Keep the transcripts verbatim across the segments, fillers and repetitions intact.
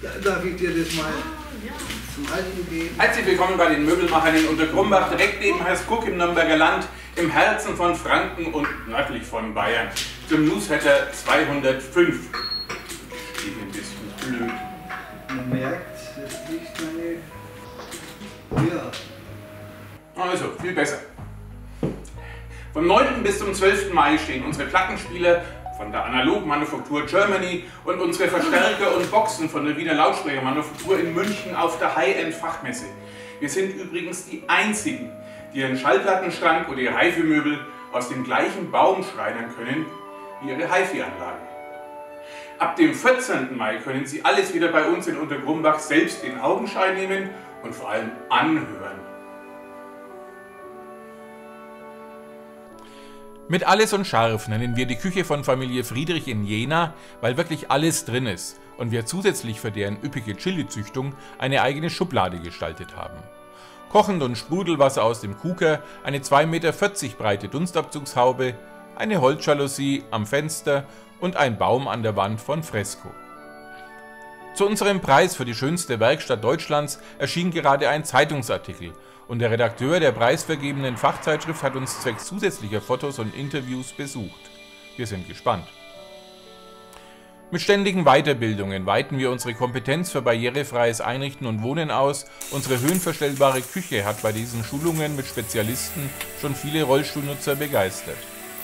Ja, darf ich dir das mal zum Halten geben? Herzlich willkommen bei den Möbelmachern in Untergrumbach, direkt neben Hersbruck im Nürnberger Land, im Herzen von Franken und nördlich von Bayern. Zum Newsletter zweihundertfünf. Steht ein bisschen blöd. Man merkt, das liegt meine... Ja. Also, viel besser. Vom neunten bis zum zwölften Mai stehen unsere Plattenspieler von der Analog-Manufaktur Germany und unsere Verstärker und Boxen von der Wiener Lautsprechermanufaktur in München auf der High-End-Fachmesse. Wir sind übrigens die einzigen, die ihren Schallplattenschrank oder ihr HiFi-Möbel aus dem gleichen Baum schreinern können wie ihre HiFi-Anlage. Ab dem vierzehnten Mai können Sie alles wieder bei uns in Untergrumbach selbst in Augenschein nehmen und vor allem anhören. Mit Alles und Scharf nennen wir die Küche von Familie Friedrich in Jena, weil wirklich alles drin ist und wir zusätzlich für deren üppige Chili-Züchtung eine eigene Schublade gestaltet haben. Kochend und Sprudelwasser aus dem Kuker, eine zwei Meter vierzig breite Dunstabzugshaube, eine Holzjalousie am Fenster und ein Baum an der Wand von Fresco. Zu unserem Preis für die schönste Werkstatt Deutschlands erschien gerade ein Zeitungsartikel und der Redakteur der preisvergebenen Fachzeitschrift hat uns zwecks zusätzlicher Fotos und Interviews besucht. Wir sind gespannt. Mit ständigen Weiterbildungen weiten wir unsere Kompetenz für barrierefreies Einrichten und Wohnen aus. Unsere höhenverstellbare Küche hat bei diesen Schulungen mit Spezialisten schon viele Rollstuhlnutzer begeistert.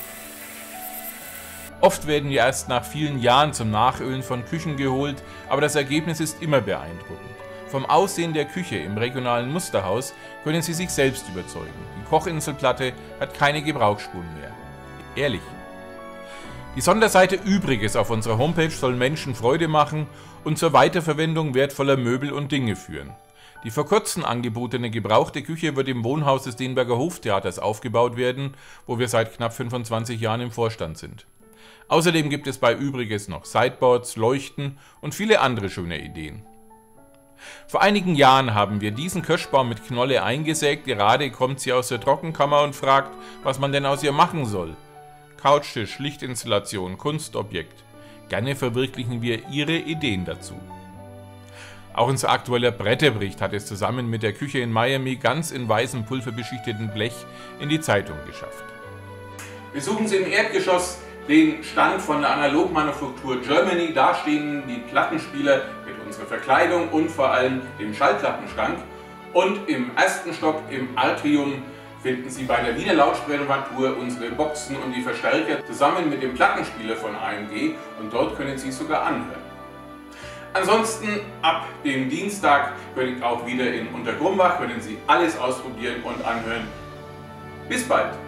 Oft werden wir erst nach vielen Jahren zum Nachölen von Küchen geholt, aber das Ergebnis ist immer beeindruckend. Vom Aussehen der Küche im regionalen Musterhaus können Sie sich selbst überzeugen. Die Kochinselplatte hat keine Gebrauchsspuren mehr. Ehrlich. Die Sonderseite Übriges auf unserer Homepage soll Menschen Freude machen und zur Weiterverwendung wertvoller Möbel und Dinge führen. Die vor kurzem angebotene gebrauchte Küche wird im Wohnhaus des Denberger Hoftheaters aufgebaut werden, wo wir seit knapp fünfundzwanzig Jahren im Vorstand sind. Außerdem gibt es bei Übriges noch Sideboards, Leuchten und viele andere schöne Ideen. Vor einigen Jahren haben wir diesen Kirschbaum mit Knolle eingesägt, gerade kommt sie aus der Trockenkammer und fragt, was man denn aus ihr machen soll. Couchtisch, Lichtinstallation, Kunstobjekt. Gerne verwirklichen wir Ihre Ideen dazu. Auch unser aktueller Bretterbericht hat es zusammen mit der Küche in Miami ganz in weißem pulverbeschichteten Blech in die Zeitung geschafft. Besuchen Sie im Erdgeschoss den Stand von der Analog-Manufaktur Germany. Da stehen die Plattenspieler mit unserer Verkleidung und vor allem dem Schallplattenschrank. Und im ersten Stock im Atrium finden Sie bei der Wiener Lautsprechermanufaktur unsere Boxen und die Verstärker zusammen mit dem Plattenspieler von A M G und dort können Sie es sogar anhören. Ansonsten ab dem Dienstag können auch wieder in Untergrumbach können Sie alles ausprobieren und anhören. Bis bald!